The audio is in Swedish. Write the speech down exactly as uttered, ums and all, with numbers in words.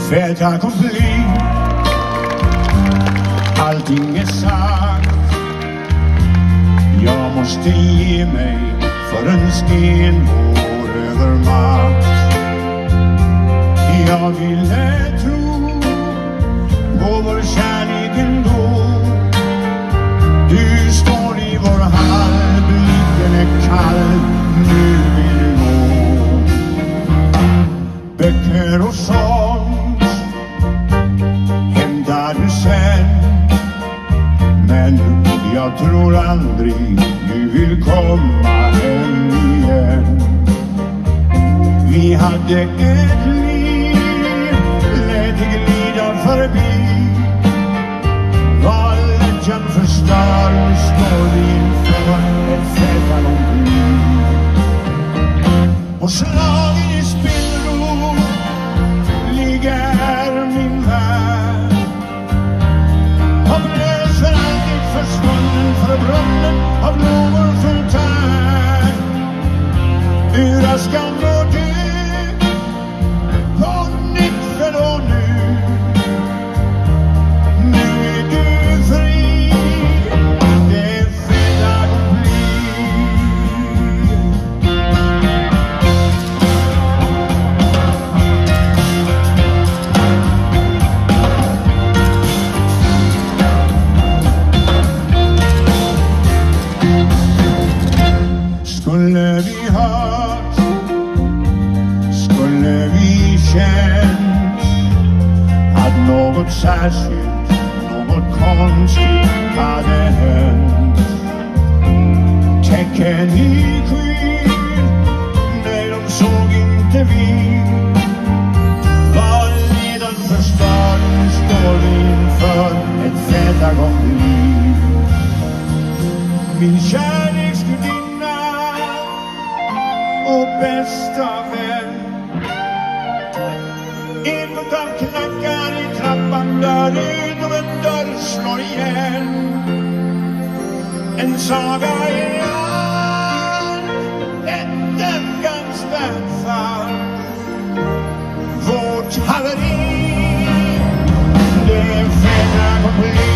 fait accompli. Allting är sagt. Jag måste ge mig för en sten vår övermakt. Jag ville tro på vår kärlek ändå. Du står i vår hall, blicken är kall, nu vill gå. Böcker och sånt hämtar du sen, men jag tror aldrig du vill komma hem igen. Vi hade ett liv, lät det glida förbi. Var lättjan förstör, nu står vi inför ett fett accompli. Och slagen i spillror ligger min värld. Hopplös för alltid försvunnen för brunnen av någon fontän. Ur askan går du på nytt för då nu. Nu är du fri, det är fett accompli. Skulle vi hört, skulle vi känt att något särskilt, något konstigt hade hänt. Tecken i skyn, nej de såg inte vi. Var redan förstörd, nu står vi inför ett fett accompli. Min kärleksgudinna och bästa vän. Inåt knackar i trappan, dörr ut och en dörr slår igen. En saga i all, ett önskansvärt fall. Vårt haveri, det är fett accompli.